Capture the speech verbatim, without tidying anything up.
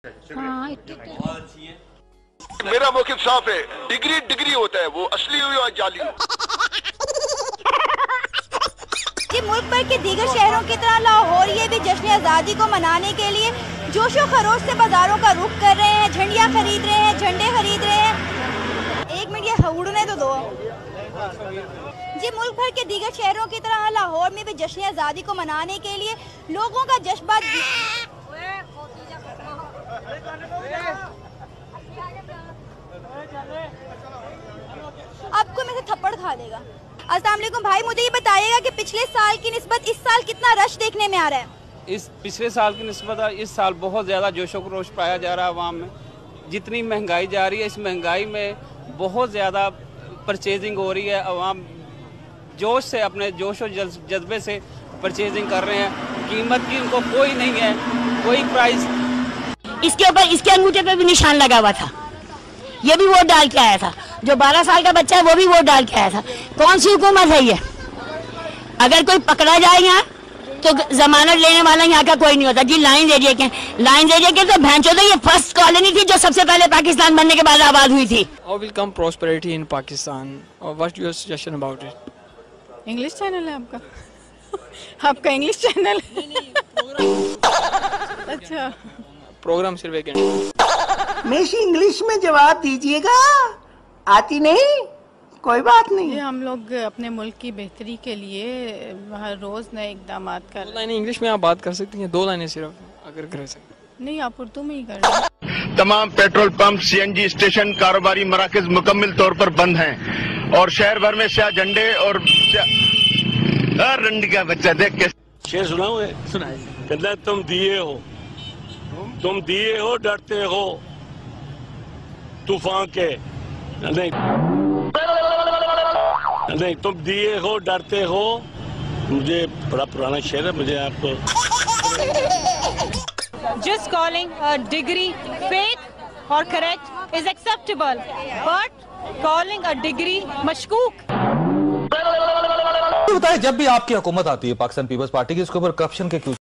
हाँ, मेरा मौक़िफ़ साफ है, डिग्री डिग्री होता है, वो असली हो या जाली हो। कि मुल्क भर के दीगर शहरों की तरह लाहौर ये भी जश्न आज़ादी को मनाने के लिए जोशो खरोश से बाजारों का रुख कर रहे हैं, झंडियाँ खरीद रहे हैं, झंडे खरीद रहे हैं। एक मिनट, ये उड़ने तो दो। जी, मुल्क भर के दीगर शहरों की तरह लाहौर में भी जश्न आज़ादी को मनाने के लिए लोगों का जज्बा। आपको में से थप्पड़ खा देगा। अस्सलाम वालेकुम भाई, मुझे ये बताइएगा कि पिछले साल की निस्बत इस साल कितना रश देखने में आ रहा है? इस पिछले साल की निस्बत इस साल बहुत ज़्यादा जोशो खरोश पाया जा रहा है आवाम में। जितनी महंगाई जा रही है, इस महंगाई में बहुत ज़्यादा परचेजिंग हो रही है। आवाम जोश से, अपने जोश और जज्बे से परचेजिंग कर रहे हैं। कीमत की उनको कोई नहीं है, कोई प्राइस। इसके ऊपर इसके अंगूठे पे भी निशान लगा हुआ था, ये भी वोट डाल के आया था। जो बारह साल का बच्चा है वो भी वोट डाल के आया था। कौन सी हुकूमत है ये? अगर कोई पकड़ा जाए यहाँ तो जमानत लेने वाला यहाँ का कोई नहीं होता। जी लाइन एरिया के लाइन एरिया के तो भैंचो तो ये फर्स्ट कॉलोनी थी जो सबसे पहले पाकिस्तान बनने के बाद आबाद हुई थी। How will come prosperity in Pakistan? Or what's your suggestion about it? English channel है आपका? आपका इंग्लिश चैनल? अच्छा, प्रोग्राम सिर्फ एक मेशी इंग्लिश में जवाब दीजिएगा, आती नहीं, कोई बात नहीं। ये हम लोग अपने मुल्क की बेहतरी के लिए हर रोज नए इकदाम कर दो लाइनें इंग्लिश में आप बात कर सकती हैं, दो लाइनें सिर्फ अगर कर सकते। नहीं, आप उर्दू में ही कर रहे। तमाम पेट्रोल पंप, सीएनजी स्टेशन, कारोबारी मराकज मुकम्मल तौर पर बंद हैं और शहर भर में स्याह झंडे और रंडी का बच्चा देख के शेर सुनाओ है? सुनाइए। कहता तुम दिए हो, तुम दिए हो, डरते हो तूफान के। नहीं नहीं, तुम दिए हो, डरते हो। मुझे बड़ा पुराना शेर है, मुझे आपको। Just calling a degree fake or correct is acceptable, but calling a degree मशकूक। बताएं, जब भी आपकी हुकूमत आती है पाकिस्तान पीपल्स पार्टी की, इसके ऊपर करप्शन के क्यों